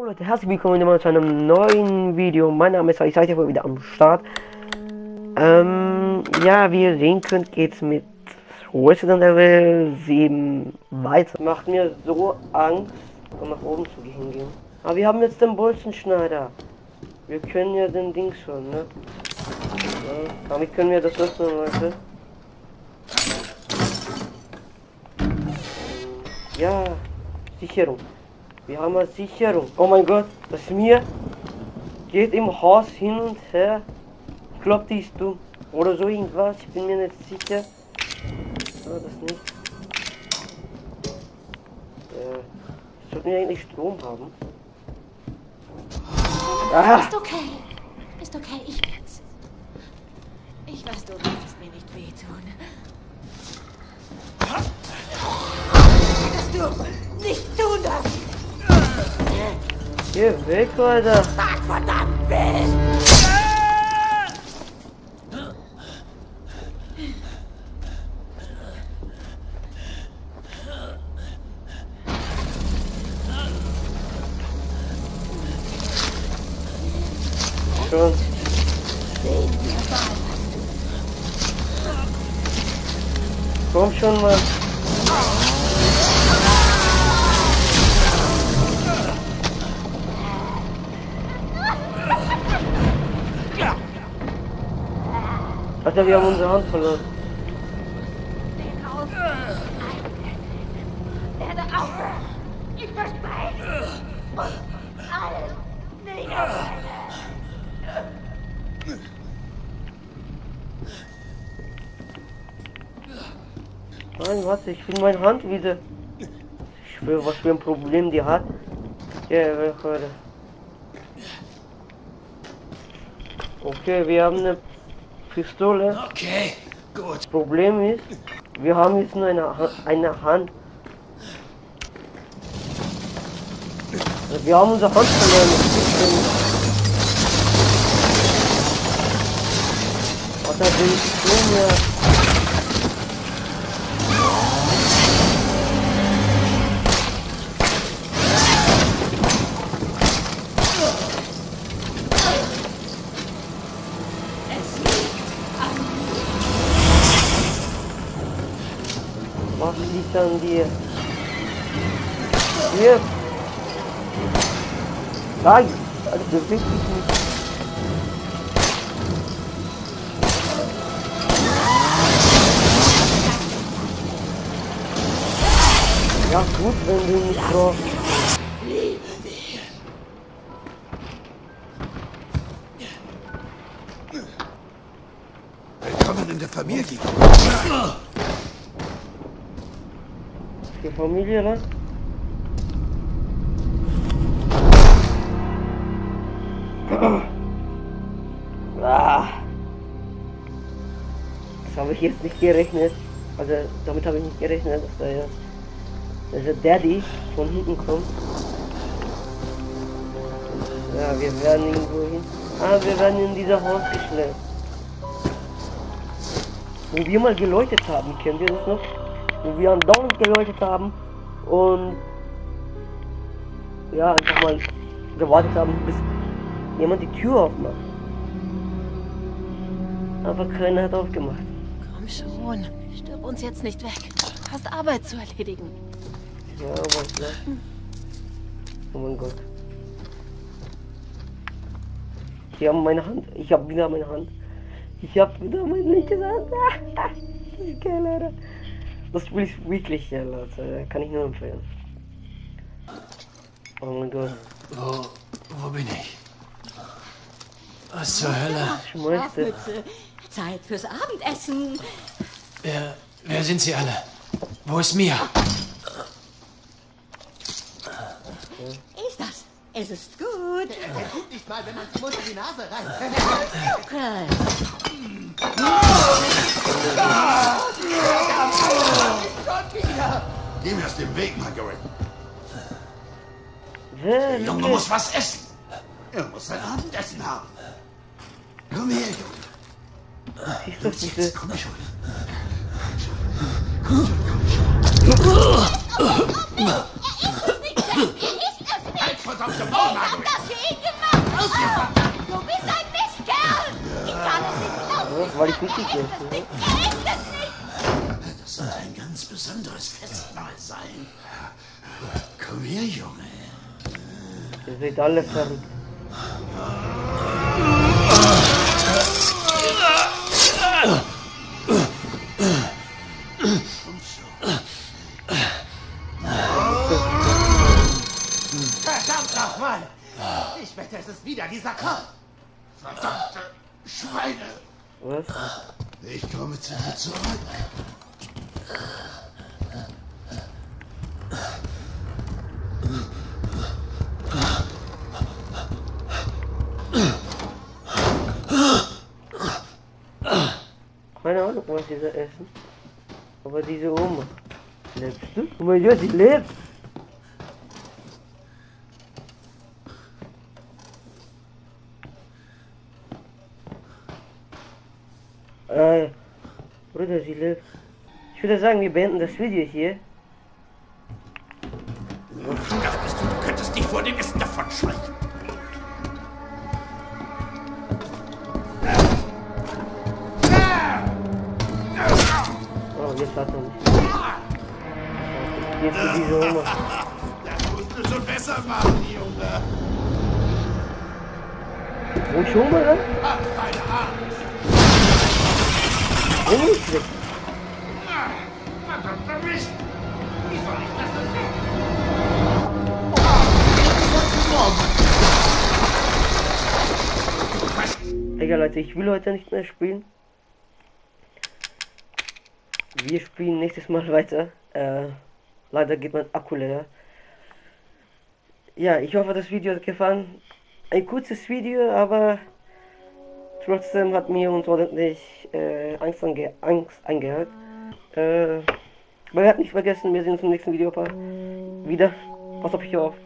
Leute, herzlich willkommen immer zu einem neuen Video. Mein Name ist, ich seid ja wohl wieder am Start. Ja, wie ihr sehen könnt, geht's mit Resident Evil 7 weiter. Macht mir so Angst, um nach oben zu hingehen. Aber wir haben jetzt den Bolzenschneider. Wir können ja den Ding schon, ne? Ja, damit können wir das öffnen, Leute. Ja, Sicherung. Wir haben eine Sicherung. Oh mein Gott, das mir geht im Haus hin und her. Ich glaube, die ist dumm. Oder so irgendwas. Ich bin mir nicht sicher. Ah, das nicht. Sollten wir eigentlich Strom haben? Ah. Ist okay. Ist okay, ich bin's. Ich weiß, du möchtest mir nicht wehtun. Dass du nicht tun darfst. Geh weg, Alter. Fuck, verdammt, Bill! Schon. Komm schon mal. Alter, wir haben unsere Hand verloren. Werde auf! Ich verspreche! Und alles nicht Nein, warte, ich will meine Hand wieder. Ich schwöre, was für ein Problem die hat. Ja, Leute. Okay, wir haben eine Pistole. Okay, gut. Das Problem ist, wir haben jetzt nur eine Hand. Also wir haben unsere Hand verloren. Was hat denn die tun, ja? Was liegt an dir? Hier! Nein! Also bewegt dich nicht! Ja gut, wenn du nicht brauchst. Willkommen in der Familie. Die Familie, ne? Ah. Das habe ich jetzt nicht gerechnet. Also damit habe ich nicht gerechnet, dass der Daddy von hinten kommt. Ja, wir werden irgendwo hin. Ah, wir werden in dieser Haus geschleppt. Wo wir mal geläutet haben, kennt ihr das noch? Wo wir andauernd geläutet haben und ja, einfach mal gewartet haben, bis jemand die Tür aufmacht. Aber keiner hat aufgemacht. Komm schon, stirb uns jetzt nicht weg. Du hast Arbeit zu erledigen. Ja, aber klar. Oh mein Gott. Ich habe meine Hand. Ich habe wieder meine Hand. Ich habe wieder meine linke Hand. Das ist geil, Alter. Das Spiel ist wirklich geil, Leute. Kann ich nur empfehlen. Oh mein Gott. Wo bin ich? Was zur Hölle? Schmeiße. Zeit fürs Abendessen. Wer sind Sie alle? Wo ist Mia? Ist das? Es ist gut. Guck nicht mal, wenn man zum Mund in die Nase rein. Okay. Geh mir aus dem Weg, Margaret. Der Junge muss was essen. Er muss sein Abendessen haben. Komm her, Junge. Siehst du diese... Komm schon. Halt verdammte Ich Mordnagel! hab das für ihn gemacht! Ausgefallen! Du bist ein Mistkerl! Ich kann es nicht glauben! Ja, weil ich nicht gegessen habe. Er ist es nicht! Das sollte ein ganz besonderes Festmahl sein. Komm her, Junge. Ihr seid alle verrückt. Komm schon. Verdammt nochmal! Ich wette, es ist wieder dieser Kopf! Verdammte Schweine! Was? Ich komme zu dir zurück. Keine Ahnung, was die da essen. Aber diese Oma. Lebst du? Oh mein Gott, sie lebt! Bruder, sie lebt. Ich würde sagen, wir beenden das Video hier. Dachtest du, du könntest dich vor dem Essen davonschleichen? Oh, jetzt hat er mich. Jetzt für diese Oma. Das musst du schon besser machen, Junge. Wo schon mal? Ach, meine Arme. Wo ist weg? Verdammter Mist. Wie soll ich das denn machen? Egal Leute, ich will heute nicht mehr spielen. Wir spielen nächstes Mal weiter. Leider geht mein Akku leer. Ja, ich hoffe, das Video hat gefallen. Ein kurzes Video, aber trotzdem hat mir uns ordentlich Angst eingehört. Aber wir hatten nicht vergessen, wir sehen uns im nächsten Video wieder. Pass auf euch auf.